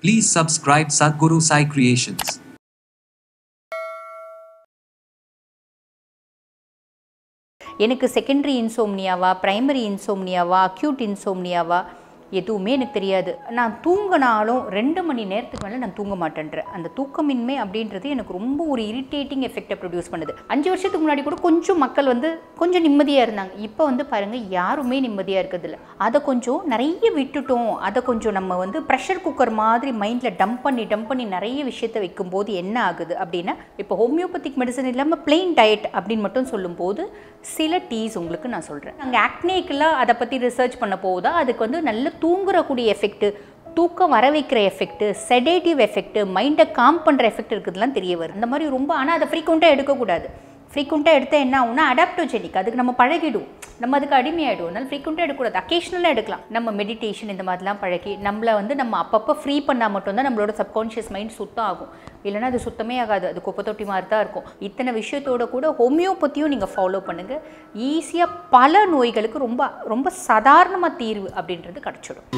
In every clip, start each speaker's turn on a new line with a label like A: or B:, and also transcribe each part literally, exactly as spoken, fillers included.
A: Please subscribe Sadhguru Sai Creations.
B: எனக்கு secondary இன்சோம்னியாவா, primary இன்சோம்னியாவா, அக்யூட் இன்சோம்னியாவா எதுவுமே எனக்கு தெரியாது. நான் தூங்கினாலும் ரெண்டு மணி நேரத்துக்கு மேலே நான் தூங்க மாட்டேன்றேன். அந்த தூக்கமின்மை அப்படின்றது எனக்கு ரொம்ப ஒரு இரிட்டேட்டிங் எஃபெக்டை ப்ரொடியூஸ் பண்ணுது. அஞ்சு வருஷத்துக்கு முன்னாடி கூட கொஞ்சம் மக்கள் வந்து கொஞ்சம் நிம்மதியாக இருந்தாங்க. இப்போ வந்து பாருங்கள், யாருமே நிம்மதியாக இருக்கிறதில்ல. அதை கொஞ்சம் நிறைய விட்டுட்டோம். அதை கொஞ்சம் நம்ம வந்து ப்ரெஷர் குக்கர் மாதிரி மைண்டில் டம்ப் பண்ணி டம்ப் பண்ணி நிறைய விஷயத்தை வைக்கும்போது என்ன ஆகுது அப்படின்னா, இப்போ ஹோமியோபதிக் மெடிசன் இல்லாமல் பிளெயின் டயட் அப்படின்னு மட்டும் சொல்லும்போது சில டீஸ் உங்களுக்கு நான் சொல்கிறேன். நாங்கள் ஆக்னேக்கெல்லாம் அதை பற்றி ரிசர்ச் பண்ண போகுதா, அதுக்கு வந்து நல்ல தூங்குறக்கூடிய எஃபெக்ட்டு, தூக்கம் வர வைக்கிற எஃபெக்ட்டு, செடேட்டிவ் எஃபெக்ட்டு, மைண்டை காம் பண்ணுற எஃபெக்ட் இருக்குதுலாம் தெரிய வரும். அந்த மாதிரி ரொம்ப, ஆனால் அதை ஃப்ரீக்வெண்ட்டாக எடுக்கக்கூடாது. ஃப்ரீக்வெண்ட்டாக எடுத்தால் என்ன ஆகும்னா அடாப்டோஜெனிக், அதுக்கு நம்ம பழகிடும், நம்ம அதுக்கு அடிமையாகிடும். அதனால் ஃப்ரீக்வெண்ட்டாக எடுக்கக்கூடாது, அக்கேஷனலாக எடுக்கலாம். நம்ம மெடிடேஷன் இந்த மாதிரிலாம் பழகி நம்மளை வந்து நம்ம அப்பப்போ ஃப்ரீ பண்ணால் மட்டும்தான் நம்மளோட சப்கான்ஷியஸ் மைண்ட் சுத்தம் ஆகும். இல்லைனா அது சுத்தமே ஆகாது, அது குப்பை தொட்டி மாதிரி தான் இருக்கும். இத்தனை விஷயத்தோட கூட ஹோமியோபதியும் நீங்கள் ஃபாலோ பண்ணுங்கள். ஈஸியாக பல நோய்களுக்கு ரொம்ப ரொம்ப சாதாரணமாக தீர்வு அப்படின்றது கிடச்சிடும்.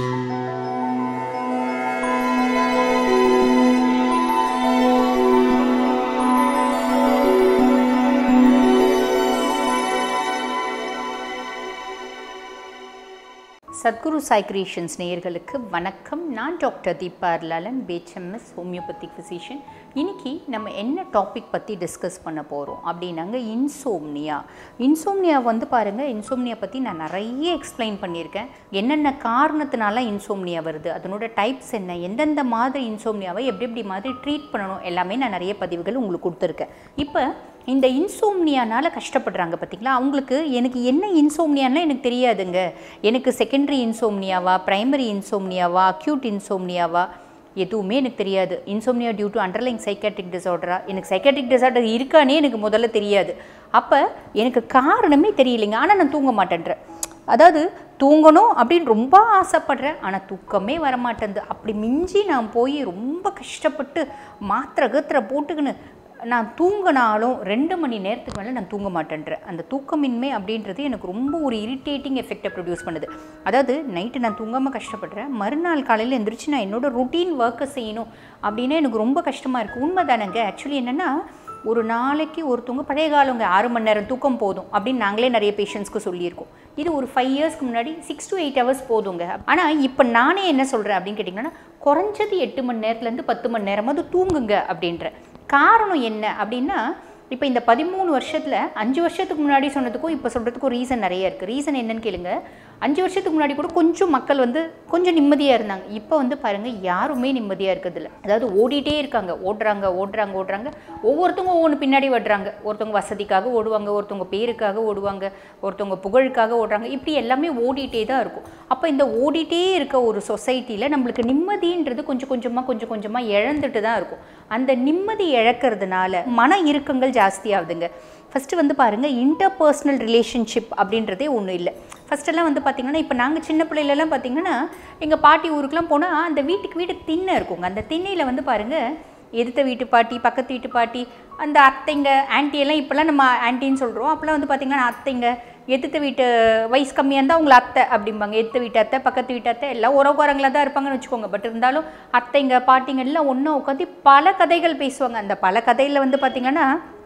B: சத்குரு சாய் கிரியேஷன்ஸ் நேயர்களுக்கு வணக்கம். நான் doctor Deepa Lalan, BHMS homeopathic physician. இன்றைக்கி நம்ம என்ன டாபிக் பற்றி டிஸ்கஸ் பண்ண போகிறோம் அப்படின்னாங்க, இன்சோம்னியா. இன்சோம்னியா வந்து பாருங்கள், இன்சோம்னியா பற்றி நான் நிறைய எக்ஸ்பிளைன் பண்ணியிருக்கேன். என்னென்ன காரணத்தினால இன்சோம்னியா வருது, அதனோட டைப்ஸ் என்ன, எந்தெந்த மாதிரி இன்சோம்னியாவை எப்படி எப்படி மாதிரி ட்ரீட் பண்ணணும், எல்லாமே நான் நிறைய பதிவுகள் உங்களுக்கு கொடுத்துருக்கேன். இப்போ இந்த இன்சோம்னியானால் கஷ்டப்படுறாங்க பார்த்திங்களா, அவங்களுக்கு எனக்கு என்ன இன்சோம்னியானா எனக்கு தெரியாதுங்க. எனக்கு செகண்டரி இன்சோம்னியாவா, பிரைமரி இன்சோம்னியாவா, அக்யூட் இன்சோம்னியாவா எதுவுமே எனக்கு தெரியாது. Insomnia due to underlying psychiatric டிசார்டரா, எனக்கு சைக்காட்ரிக் டிசார்டர் இருக்கானே எனக்கு முதல்ல தெரியாது. அப்போ எனக்கு காரணமே தெரியலைங்க, ஆனால் நான் தூங்க மாட்டேன்றேன். அதாவது தூங்கணும் அப்படின்னு ரொம்ப ஆசைப்படுறேன், ஆனால் தூக்கமே வரமாட்டேங்குது. அப்படி மிஞ்சி நான் போய் ரொம்ப கஷ்டப்பட்டு மாத்திரை கத்திரை போட்டுக்கின்னு நான் தூங்கினாலும் ரெண்டு மணி நேரத்துக்கு மேலே நான் தூங்க மாட்டேன்றேன். அந்த தூக்கமின்மை அப்படின்றது எனக்கு ரொம்ப ஒரு இரிட்டேட்டிங் எஃபெக்டை ப்ரொடியூஸ் பண்ணுது. அதாவது நைட்டு நான் தூங்காமல் கஷ்டப்படுறேன், மறுநாள் காலையில் எழுந்திரிச்சு நான் என்னோடய ருட்டீன் ஒர்க்கை செய்யணும் அப்படின்னா எனக்கு ரொம்ப கஷ்டமாக இருக்குது. உண்மை தானேங்க. ஆக்சுவலி என்னென்னா, ஒரு நாளைக்கு ஒருத்தவங்க பழைய காலங்க ஆறு மணி நேரம் தூக்கம் போதும் அப்படின்னு நாங்களே நிறைய பேஷண்ட்ஸ்க்கு சொல்லியிருக்கோம். இது ஒரு ஃபைவ் இயர்ஸ்க்கு முன்னாடி சிக்ஸ் டு எயிட் ஹவர்ஸ் போதுங்க. ஆனால் இப்போ நானே என்ன சொல்கிறேன் அப்படின்னு கேட்டிங்கன்னா, குறைஞ்சது எட்டு மணி நேரத்துலேருந்து பத்து மணி நேரமாவது தூங்குங்க அப்படின்ற. காரணம் என்ன அப்படின்னா, இப்போ இந்த பதிமூணு வருஷத்தில் அஞ்சு வருஷத்துக்கு முன்னாடி சொன்னதுக்கும் இப்போ சொல்கிறதுக்கும் ரீசன் நிறைய இருக்குது. ரீசன் என்னன்னு கேளுங்க. அஞ்சு வருஷத்துக்கு முன்னாடி கூட கொஞ்சம் மக்கள் வந்து கொஞ்சம் நிம்மதியாக இருந்தாங்க. இப்போ வந்து பாருங்கள், யாருமே நிம்மதியாக இருக்கிறதில்ல. அதாவது ஓடிட்டே இருக்காங்க, ஓடுறாங்க ஓடுறாங்க ஓடுறாங்க ஒவ்வொருத்தவங்க ஒவ்வொன்று பின்னாடி ஓடுறாங்க. ஒருத்தவங்க வசதிக்காக ஓடுவாங்க, ஒருத்தவங்க பேருக்காக ஓடுவாங்க, ஒருத்தவங்க புகழுக்காக ஓடுறாங்க. இப்படி எல்லாமே ஓடிட்டே தான் இருக்கும். அப்போ இந்த ஓடிட்டே இருக்க ஒரு சொசைட்டியில் நம்மளுக்கு நிம்மதின்றது கொஞ்சம் கொஞ்சமாக கொஞ்சம் கொஞ்சமாக இழந்துட்டு தான் இருக்கும். அந்த நிம்மதி இழக்கிறதுனால மன இறுக்கங்கள் ஜாஸ்தி ஆகுதுங்க. ஃபஸ்ட்டு வந்து பாருங்கள், இன்டர்பர்சனல் ரிலேஷன்ஷிப் அப்படின்றதே ஒன்றும் இல்லை. ஃபஸ்ட்டெல்லாம் வந்து பார்த்திங்கன்னா, இப்போ நாங்கள் சின்ன பிள்ளையிலலாம் பார்த்திங்கன்னா, எங்கள் பாட்டி ஊருக்குலாம் போனால் அந்த வீட்டுக்கு வீடு திண்ணை இருக்குங்க. அந்த திண்ணையில் வந்து பாருங்கள், எதிர்த்த வீட்டு பாட்டி, பக்கத்து வீட்டு பாட்டி, அந்த அத்தைங்க, ஆன்ட்டியெல்லாம் இப்போல்லாம் நம்ம ஆன்ட்டின்னு சொல்கிறோம். அப்போலாம் வந்து பார்த்திங்கன்னா அத்தைங்க, எதிர்த்த வீட்டு வயசு கம்மியாக இருந்தால் அவங்கள அத்தை அப்படிம்பாங்க. எதிர்த்த வீட்டு அத்தை, பக்கத்து வீட்டு அத்தை, எல்லாம் உறவுக்காரங்களாக தான் இருப்பாங்கன்னு வச்சுக்கோங்க. பட் இருந்தாலும் அத்தைங்க பாட்டிங்க எல்லாம் ஒன்றா உட்காந்து பல கதைகள் பேசுவாங்க. அந்த பல கதையில் வந்து பார்த்திங்கன்னா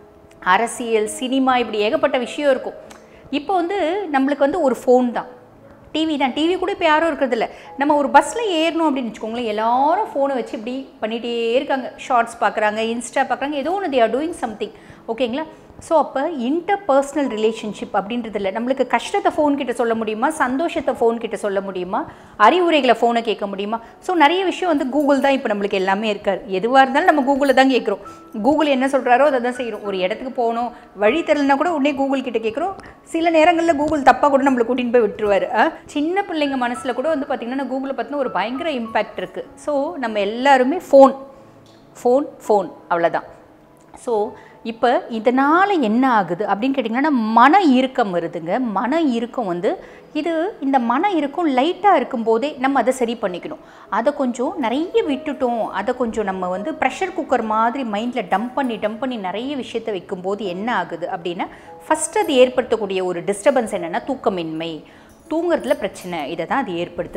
B: அரசியல், சினிமா, இப்படி ஏகப்பட்ட விஷயம் இருக்கும். இப்போ வந்து நம்மளுக்கு வந்து ஒரு ஃபோன் தான், டிவி தான். டிவி கூட இப்போ யாரும் இருக்கிறதில்ல. நம்ம ஒரு பஸ்ஸில் ஏறணும் அப்படின்னு வச்சுக்கோங்களேன், எல்லாரும் ஃபோனை வச்சு இப்படி பண்ணிகிட்டே இருக்காங்க. ஷார்ட்ஸ் பார்க்குறாங்க, இன்ஸ்டா பார்க்குறாங்க, ஏதோ ஒன்று தே ஆர் டூயிங் சம்திங். ஓகேங்களா? ஸோ அப்போ இன்டர்பர்சனல் ரிலேஷன்ஷிப் அப்படின்றது இல்லை. நம்மளுக்கு கஷ்டத்தை ஃபோன் கிட்ட சொல்ல முடியுமா, சந்தோஷத்தை ஃபோன் கிட்ட சொல்ல முடியுமா, அறிவுரைகளை ஃபோனை கேட்க முடியுமா? ஸோ நிறைய விஷயம் வந்து கூகுள் தான் இப்போ நம்மளுக்கு எல்லாமே இருக்கார். எதுவாக இருந்தாலும் நம்ம கூகுளில் தான் கேட்குறோம். கூகுள் என்ன சொல்கிறாரோ அதை தான் செய்கிறோம். ஒரு இடத்துக்கு போகணும், வழி தெரியலனா கூட உடனே கூகுள் கிட்ட கேட்குறோம். சில நேரங்களில் கூகுள் தப்பாக கூட நம்மளை கூட்டின்னு போய் விட்டுருவார். சின்ன பிள்ளைங்க மனசில் கூட வந்து பார்த்திங்கன்னா கூகுளை பற்றின ஒரு பயங்கர இம்பேக்ட் இருக்குது. ஸோ நம்ம எல்லாருமே ஃபோன் ஃபோன் ஃபோன் அவ்வளோதான். ஸோ இப்போ இதனால் என்ன ஆகுது அப்படின்னு கேட்டிங்கன்னா, மன இறுக்கம் வருதுங்க. மன இறுக்கம் வந்து இது இந்த மன இறுக்கம் லைட்டாக இருக்கும்போதே நம்ம அதை சரி பண்ணிக்கணும். அதை கொஞ்சம் நிறைய விட்டுட்டோம், அதை கொஞ்சம் நம்ம வந்து ப்ரெஷர் குக்கர் மாதிரி மைண்டில் டம்ப் பண்ணி டம்ப் பண்ணி நிறைய விஷயத்தை வைக்கும்போது என்ன ஆகுது அப்படின்னா, ஃபஸ்ட்டு அது ஏற்படுத்தக்கூடிய ஒரு டிஸ்டர்பன்ஸ் என்னென்னா தூக்கமின்மை, தூங்குறதுல பிரச்சனை, இதை தான் அது ஏற்படுத்துது.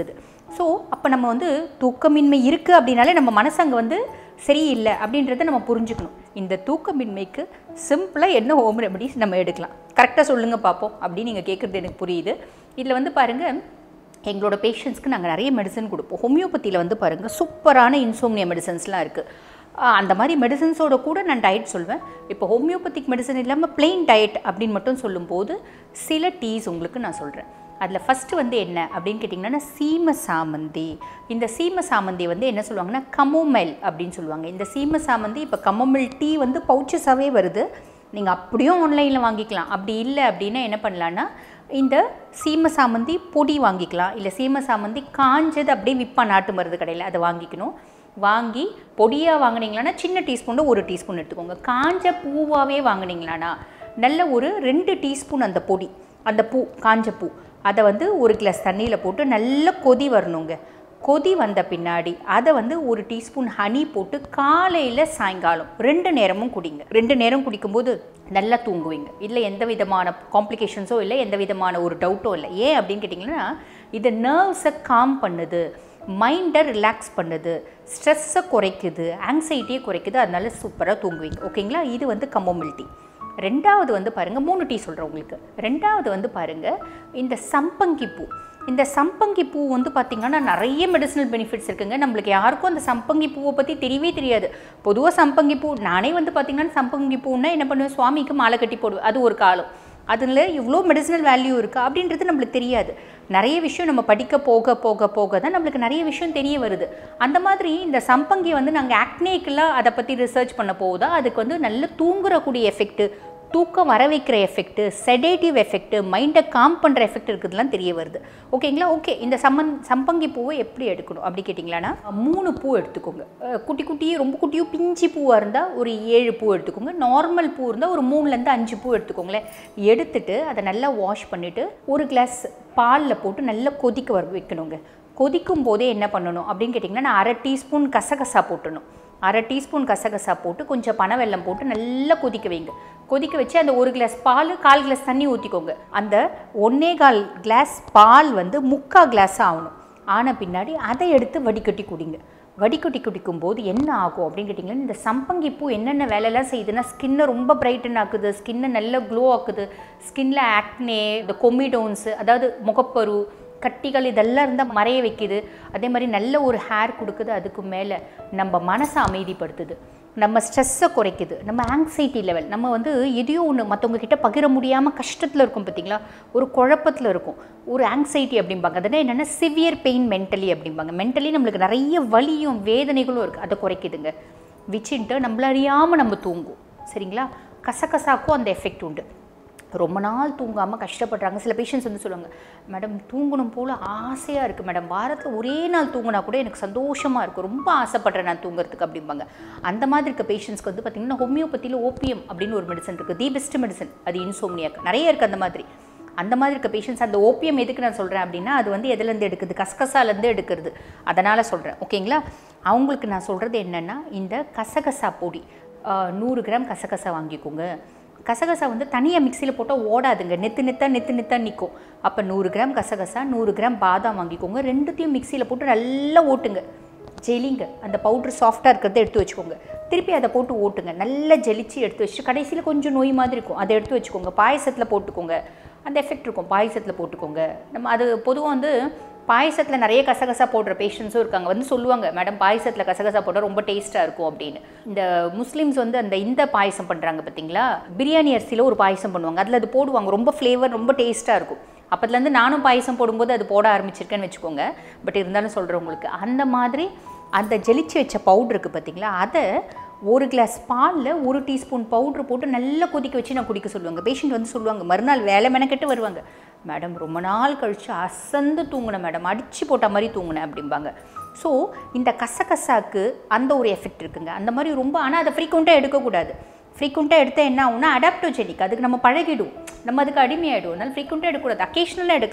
B: ஸோ அப்போ நம்ம வந்து தூக்கமின்மை இருக்குது அப்படின்னாலே நம்ம மனசு அங்கே வந்து சரியில்லை அப்படின்றத நம்ம புரிஞ்சுக்கணும். இந்த தூக்கமின்மைக்கு சிம்பிளாக என்ன ஹோம் ரெமடிஸ் நம்ம எடுக்கலாம், கரெக்டாக சொல்லுங்கள் பார்ப்போம் அப்படின்னு நீங்கள் கேட்குறது எனக்கு புரியுது. இதில் வந்து பாருங்கள், எங்களோட பேஷண்ட்ஸ்க்கு நாங்கள் நிறைய மெடிசன் கொடுப்போம். ஹோமியோபதியில் வந்து பாருங்கள் சூப்பரான இன்சோம்னியா மெடிசன்ஸ்லாம் இருக்குது. அந்த மாதிரி மெடிசன்ஸோட கூட நான் டயட் சொல்வேன். இப்போ ஹோமியோபதிக் மெடிசன் இல்லாமல் பிளெயின் டயட் அப்படின்னு மட்டும் சொல்லும்போது சில டீஸ் உங்களுக்கு நான் சொல்கிறேன். அதில் ஃபஸ்ட்டு வந்து என்ன அப்படின்னு கேட்டிங்கன்னா சீம சாமந்தி. இந்த சீம சாமந்தி வந்து என்ன சொல்லுவாங்கன்னா கமோமைல் அப்படின்னு சொல்லுவாங்க. இந்த சீம சாமந்தி இப்போ கமோமைல் டீ வந்து பவுச்சஸாகவே வருது, நீங்கள் அப்படியும் ஆன்லைனில் வாங்கிக்கலாம். அப்படி இல்லை அப்படின்னா என்ன பண்ணலான்னா இந்த சீம சாமந்தி பொடி வாங்கிக்கலாம், இல்லை சீம சாமந்தி காஞ்சது அப்படியே விற்பா நாட்டு மருந்து கடையில் அதை வாங்கிக்கணும். வாங்கி பொடியாக வாங்கினீங்களான்னா சின்ன டீஸ்பூனில் ஒரு டீஸ்பூன் எடுத்துக்கோங்க. காஞ்ச பூவாகவே வாங்கினீங்களான்னா நல்ல ஒரு ரெண்டு டீஸ்பூன் அந்த பொடி, அந்த பூ காஞ்ச பூ அதை வந்து ஒரு கிளாஸ் தண்ணியில் போட்டு நல்லா கொதி வரணுங்க. கொதி வந்த பின்னாடி அதை வந்து ஒரு டீஸ்பூன் ஹனி போட்டு காலையில் சாயங்காலம் ரெண்டு நேரமும் குடிங்க. ரெண்டு நேரம் குடிக்கும்போது நல்லா தூங்குவீங்க. இல்லை எந்த விதமான காம்ப்ளிகேஷன்ஸோ இல்லை, எந்த விதமான ஒரு டவுட்டோ இல்லை. ஏன் அப்படின்னு கேட்டிங்கன்னா இது நர்வ்ஸை காம் பண்ணுது, மைண்டை ரிலாக்ஸ் பண்ணுது, ஸ்ட்ரெஸ்ஸை குறைக்குது, ஆங்ஸைட்டியை குறைக்குது. அதனால சூப்பராக தூங்குவீங்க. ஓகேங்களா? இது வந்து கமோமில் டீ. ரெண்டாவது வந்து பாருங்கள், மூணு டீ சொல்கிறேன் உங்களுக்கு. ரெண்டாவது வந்து பாருங்கள் இந்த சம்பங்கி பூ. இந்த சம்பங்கி பூ வந்து பார்த்திங்கன்னா நிறைய மெடிசினல் பெனிஃபிட்ஸ் இருக்குங்க. நம்மளுக்கு யாருக்கும் அந்த சம்பங்கி பூவை பற்றி தெரியவே தெரியாது. பொதுவாக சம்பங்கி பூ நானே வந்து பார்த்திங்கன்னா சம்பங்கி பூன்னா என்ன பண்ணுவேன், சுவாமிக்கு மாலை கட்டி போடுவேன். அது ஒரு காலம். அதில் இவ்வளோ மெடிசினல் வேல்யூ இருக்குது அப்படின்றது நம்மளுக்கு தெரியாது. நிறைய விஷயம் நம்ம படிக்க போக போக போக தான் நம்மளுக்கு நிறைய விஷயம் தெரிய வருது. அந்த மாதிரி இந்த சம்பங்கி வந்து நாங்கள் ஆக்னேக்கெல்லாம் அதை பற்றி ரிசர்ச் பண்ண போகுதா, அதுக்கு வந்து நல்ல தூங்குறக்கூடிய எஃபெக்ட்டு, தூக்கம் வர வைக்கிற எஃபெக்ட்டு, செடேட்டிவ் எஃபெக்ட்டு, மைண்டை காம் பண்ணுற எஃபெக்ட் இருக்குதுலாம் தெரிய வருது. ஓகேங்களா? ஓகே, இந்த சம்மன் சம்பங்கி பூவை எப்படி எடுக்கணும் அப்படி கேட்டிங்களான்னா மூணு பூ எடுத்துக்கோங்க. குட்டி குட்டி ரொம்ப குட்டியும் பிஞ்சி பூவாக இருந்தால் ஒரு ஏழு பூ எடுத்துக்கோங்க. நார்மல் பூ இருந்தால் ஒரு மூணுலேருந்து அஞ்சு பூ எடுத்துக்கோங்களேன். எடுத்துட்டு அதை நல்லா வாஷ் பண்ணிவிட்டு ஒரு கிளாஸ் பாலில் போட்டு நல்லா கொதிக்க வர வைக்கணுங்க. கொதிக்கும் போதே என்ன பண்ணணும் அப்படின்னு கேட்டிங்கன்னா நான் அரை டீஸ்பூன் கசகசா போட்டணும். அரை டீஸ்பூன் கசகசா போட்டு கொஞ்சம் பனை வெல்லம் போட்டு நல்லா கொதிக்க வைங்க. கொதிக்க வச்சு அந்த ஒரு கிளாஸ் பால் கால் கிளாஸ் தண்ணி ஊற்றிக்கோங்க. அந்த ஒன்னே கால் கிளாஸ் பால் வந்து முக்கால் கிளாஸ் ஆகணும். ஆன பின்னாடி அதை எடுத்து வடிகட்டி குடிங்க. வடிகட்டி குடிக்கும் போது என்ன ஆகும் அப்படின்னு கேட்டிங்கன்னா இந்த சம்பங்கி பூ என்னென்ன வேலையெல்லாம் செய்யுதுன்னா ஸ்கின்னை ரொம்ப பிரைட்டன் ஆக்குது, ஸ்கின்னை நல்ல க்ளோ ஆக்குது, ஸ்கின்ல ஆக்னே, இந்த கொமிடோன்ஸு அதாவது முகப்பரு கட்டிகள் இதெல்லாம் இருந்தால் மறைய வைக்குது. அதே மாதிரி நல்ல ஒரு ஹேர் கொடுக்குது. அதுக்கு மேலே நம்ம மனசை அமைதிப்படுத்துது, நம்ம ஸ்ட்ரெஸ்ஸை குறைக்குது, நம்ம ஆங்ஸைட்டி லெவல், நம்ம வந்து எதையோ ஒன்று மற்றவங்க கிட்ட பகிர முடியாமல் கஷ்டத்தில் இருக்கும் பார்த்திங்களா, ஒரு குழப்பத்தில் இருக்கும், ஒரு ஆங்ஸைட்டி அப்படிம்பாங்க. அதனால் என்னென்னா சிவியர் பெயின் மென்டலி அப்படிம்பாங்க. மென்டலி நம்மளுக்கு நிறைய வலியும் வேதனைகளும் இருக்குது, அதை குறைக்குதுங்க. வச்சுட்டு நம்மள அறியாமல் நம்ம தூங்கும். சரிங்களா? கசகசாக்கும் அந்த எஃபெக்ட் உண்டு. ரொம்ப நாள் தூங்காமல் கஷ்டப்படுறாங்க சில பேஷண்ட்ஸ் வந்து சொல்லுவாங்க, மேடம் தூங்கணும் போல் ஆசையாக இருக்குது மேடம், வாரத்தில் ஒரே நாள் தூங்கினா கூட எனக்கு சந்தோஷமாக இருக்கும், ரொம்ப ஆசைப்படுறேன் நான் தூங்குறதுக்கு அப்படிம்பாங்க. அந்த மாதிரி இருக்க பேஷண்ட்ஸ்க்கு வந்து பார்த்திங்கன்னா ஹோமியோபதியில் ஓபிஎம் அப்படின்னு ஒரு மெடிசன் இருக்குது, தி பெஸ்ட் மெடிசன். அது இன்சோம்னியாக்கு நிறைய இருக்குது. அந்த மாதிரி அந்த மாதிரி இருக்க பேஷண்ட்ஸ் அந்த ஓபிஎம் எதுக்கு நான் சொல்கிறேன் அப்படின்னா அது வந்து எதுலேருந்து எடுக்குது, கசகசாலேருந்து எடுக்கிறது. அதனால் சொல்கிறேன். ஓகேங்களா? அவங்களுக்கு நான் சொல்கிறது என்னென்னா இந்த கசகசா பொடி நூறு கிராம் கசகசா வாங்கிக்கோங்க. கசகசா வந்து தனியாக மிக்சியில் போட்டால் ஓடாதுங்க, நெத்து நெத்தா நெத்து நெத்தா நிற்கும். அப்போ நூறு கிராம் கசகசா, நூறு கிராம் பாதாம் வாங்கிக்கோங்க. ரெண்டுத்தையும் மிக்சியில் போட்டு நல்லா ஓட்டுங்க, ஜெலிங்க. அந்த பவுட்ரு சாஃப்டாக இருக்கிறத எடுத்து வச்சுக்கோங்க. திருப்பி அதை போட்டு ஓட்டுங்க, நல்லா ஜெலிச்சு எடுத்து வச்சுட்டு கடைசியில் கொஞ்சம் நோய் மாதிரி இருக்கும், அதை எடுத்து வச்சுக்கோங்க. பாயசத்தில் போட்டுக்கோங்க, அந்த எஃபெக்ட் இருக்கும். பாயசத்தில் போட்டுக்கோங்க. நம்ம அது பொதுவாக வந்து பாயசத்தில் நிறைய கசகசா போடுற பேஷண்ட்ஸும் இருக்காங்க. வந்து சொல்லுவாங்க, மேடம் பாயசத்தில் கசகசா போட்டால் ரொம்ப டேஸ்ட்டாக இருக்கும் அப்படின்னு. இந்த முஸ்லீம்ஸ் வந்து அந்த இந்த பாயசம் பண்ணுறாங்க பார்த்தீங்களா, பிரியாணி அரிசியில் ஒரு பாயசம் பண்ணுவாங்க, அதில் அது போடுவாங்க, ரொம்ப ஃப்ளேவர் ரொம்ப டேஸ்ட்டாக இருக்கும். அப்போதுலேருந்து நானும் பாயசம் போடும்போது அது போட ஆரம்பிச்சிருக்கேன்னு வச்சுக்கோங்க. பட் இருந்தாலும் சொல்கிறேன் உங்களுக்கு, அந்த மாதிரி அந்த ஜெலிச்சு வச்ச பவுட்ருக்கு பார்த்தீங்களா, அதை ஒரு கிளாஸ் பாலில் ஒரு டீஸ்பூன் பவுட்ரு போட்டு நல்லா கொதிக்க வச்சு நான் குடிக்க சொல்லுவாங்க. பேஷண்ட் வந்து சொல்லுவாங்க, மறுநாள் வேலை மெனக்கெட்டு வருவாங்க, மேடம் ரொம்ப நாள் கழித்து அசந்து தூங்கினேன் மேடம், அடித்து போட்ட மாதிரி தூங்கினேன் அப்படிம்பாங்க. ஸோ இந்த கசகசாக்கு அந்த ஒரு எஃபெக்ட் இருக்குங்க. அந்த மாதிரி ரொம்ப, ஆனால் அதை ஃப்ரீக்வெண்ட்டாக எடுக்கக்கூடாது. ஃப்ரீக்வெண்ட்டாக எடுத்தால் என்ன ஆகும்னா அடாப்டோஜெனிக், அதுக்கு நம்ம பழகிடும், நம்ம அதுக்கு அடிமையாகிடும். அதனால் ஃப்ரீக்வெண்ட்டாக எடுக்கக்கூடாது, அக்கேஷ்னலாக எடுக்கலாம்.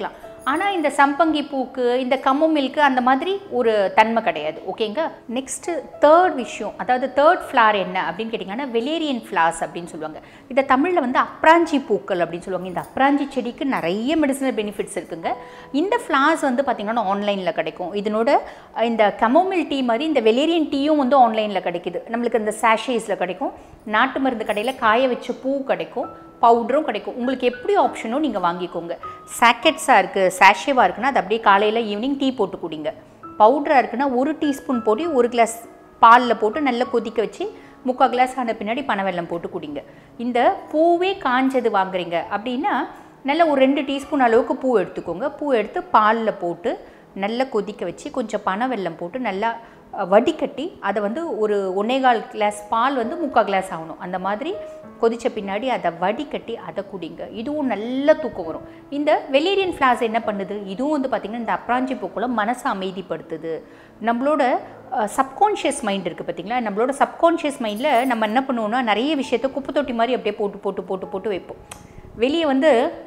B: ஆனால் இந்த சம்பங்கி பூக்கு இந்த கமோமில்க்கு அந்த மாதிரி ஒரு தன்மை கிடையாது. ஓகேங்க. நெக்ஸ்ட்டு தேர்ட் விஷயம், அதாவது தேர்ட் ஃப்ளார் என்ன அப்படின்னு கேட்டிங்கன்னா வெலேரியன் ஃப்ளார்ஸ் அப்படின்னு சொல்லுவாங்க. இதை தமிழில் வந்து அப்ராஞ்சி பூக்கள் அப்படின்னு சொல்லுவாங்க. இந்த அப்ராஞ்சி செடிக்கு நிறைய மெடிசினல் பெனிஃபிட்ஸ் இருக்குங்க. இந்த ஃப்ளார்ஸ் வந்து பார்த்திங்கன்னா ஆன்லைனில் கிடைக்கும். இதனோட இந்த கமோமில் டீ மாதிரி இந்த வெலேரியன் டீயும் வந்து ஆன்லைனில் கிடைக்குது. நம்மளுக்கு இந்த சாஷேஸில் கிடைக்கும், நாட்டு மருந்து கடையில் காய வச்ச பூ கிடைக்கும், பவுடரும் கிடைக்கும். உங்களுக்கு எப்படி ஆப்ஷனோ நீங்கள் வாங்கிக்கோங்க. சாக்கெட்ஸாக இருக்குது, சாஷேவாக இருக்குன்னா அது அப்படியே காலையில் ஈவினிங் டீ போட்டு குடிங்க. பவுடராக இருக்குன்னா ஒரு டீஸ்பூன் போட்டு ஒரு கிளாஸ் பாலில் போட்டு நல்லா கொதிக்க வச்சு முக்கால் கிளாஸ் ஆன பின்னாடி பனவெல்லம் போட்டு குடிங்க. இந்த பூவே காஞ்சது வாங்குறீங்க அப்படின்னா நல்லா ஒரு ரெண்டு டீஸ்பூன் அளவுக்கு பூ எடுத்துக்கோங்க. பூ எடுத்து பாலில் போட்டு நல்லா கொதிக்க வச்சு கொஞ்சம் பனவெல்லம் போட்டு நல்லா வடிகட்டி அதை வந்து ஒரு ஒன்னேகால் கிளாஸ் பால் வந்து முக்கால் கிளாஸ் ஆகணும். அந்த மாதிரி கொதித்த பின்னாடி அதை வடிகட்டி அதை குடிங்க. இதுவும் நல்ல தூக்கம் வரும். இந்த வெலேரியன் ஃப்ளார்ஸ் என்ன பண்ணுது, இதுவும் வந்து பார்த்திங்கன்னா இந்த அப்ராஞ்சி பூக்குள்ள மனசை அமைதிப்படுத்துது. நம்மளோட சப்கான்ஷியஸ் மைண்ட் இருக்குது பார்த்திங்களா, நம்மளோட சப்கான்ஷியஸ் மைண்டில் நம்ம என்ன பண்ணுவோம்னா நிறைய விஷயத்தை குப்பை தொட்டி மாதிரி அப்படியே போட்டு போட்டு போட்டு போட்டு வைப்போம். வெளியே வந்து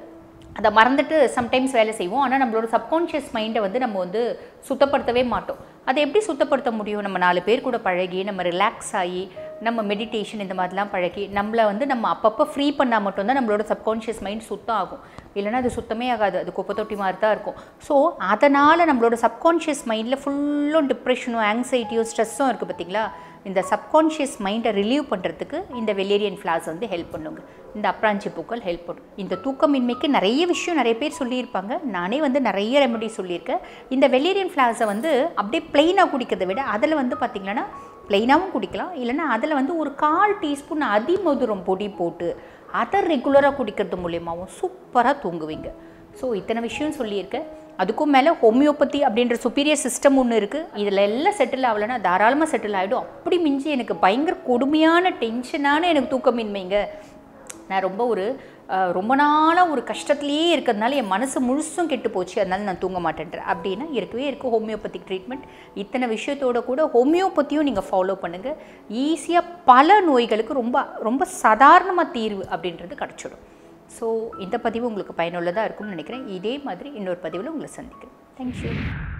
B: அதை மறந்துட்டு சம்டைம்ஸ் வேலை செய்வோம். ஆனால் நம்மளோட சப்கான்ஷியஸ் மைண்டை வந்து நம்ம வந்து சுத்தப்படுத்தவே மாட்டோம். அதை எப்படி சுத்தப்படுத்த முடியும்? நம்ம நாலு பேர் கூட பழகி, நம்ம ரிலாக்ஸ் ஆகி, நம்ம மெடிடேஷன் இந்த மாதிரிலாம் பழகி நம்மளை வந்து நம்ம அப்பப்போ ஃப்ரீ பண்ணால் மட்டும்தான் நம்மளோட சப்கான்ஷியஸ் மைண்ட் சுத்தம் ஆகும். இல்லைனா அது சுத்தமே ஆகாது, அது குப்பை தொட்டி மாதிரி தான் இருக்கும். ஸோ அதனால் நம்மளோட சப்கான்ஷியஸ் மைண்டில் ஃபுல்லும் டிப்ரெஷனும் ஆங்ஸைட்டியும் ஸ்ட்ரெஸ்ஸும் இருக்குது பார்த்திங்களா. இந்த சப்கான்ஷியஸ் மைண்டை ரிலீவ் பண்ணுறதுக்கு இந்த வெலேரியன் ஃப்ளார்ஸ் வந்து ஹெல்ப் பண்ணுங்க. இந்த அப்ராஞ்சி பூக்கள் ஹெல்ப் பண்ணும். இந்த தூக்கமின்மைக்கு நிறைய விஷயம் நிறைய பேர் சொல்லியிருப்பாங்க. நானே வந்து நிறைய ரெமெடி சொல்லியிருக்கேன். இந்த வெலேரியன் ஃப்ளார்ஸை வந்து அப்படியே ப்ளெயினாக குடிக்கிறத விட அதில் வந்து பார்த்திங்கன்னா ப்ளெயினாகவும் குடிக்கலாம். இல்லைனா அதில் வந்து ஒரு கால் டீஸ்பூன் அதிமதுரம் பொடி போட்டு அதை ரெகுலராக குடிக்கிறது மூலியமாகவும் சூப்பராக தூங்குவீங்க. ஸோ இத்தனை விஷயம் சொல்லியிருக்கேன். அதுக்கும் மேலே ஹோமியோபதி அப்படின்ற சுப்பீரியர் சிஸ்டம் ஒன்று இருக்குது. இதில் எல்லாம் செட்டில் ஆகலைன்னா தாராளமாக செட்டில் ஆகிடும். அப்படி மிஞ்சி எனக்கு பயங்கர கொடுமையான டென்ஷனான எனக்கு தூக்கமின்மைங்க. நான் ரொம்ப ஒரு ரொம்ப நாளாக ஒரு கஷ்டத்துலேயே இருக்கிறதுனால என் மனசு முழுசும் கெட்டு போச்சு, அதனால நான் தூங்க மாட்டேன்றேன் அப்படின்னா இருக்கவே இருக்குது ஹோமியோபதிக் ட்ரீட்மெண்ட். இத்தனை விஷயத்தோட கூட ஹோமியோபதியும் நீங்கள் ஃபாலோ பண்ணுங்கள். ஈஸியாக பல நோய்களுக்கு ரொம்ப ரொம்ப சாதாரணமாக தீர்வு அப்படின்றது கிடச்சிடும். ஸோ இந்த பதிவு உங்களுக்கு பயனுள்ளதாக இருக்கும்னு நினைக்கிறேன். இதே மாதிரி இன்னொரு பதிவில் உங்களை சந்திக்கிறேன். தேங்க்யூ.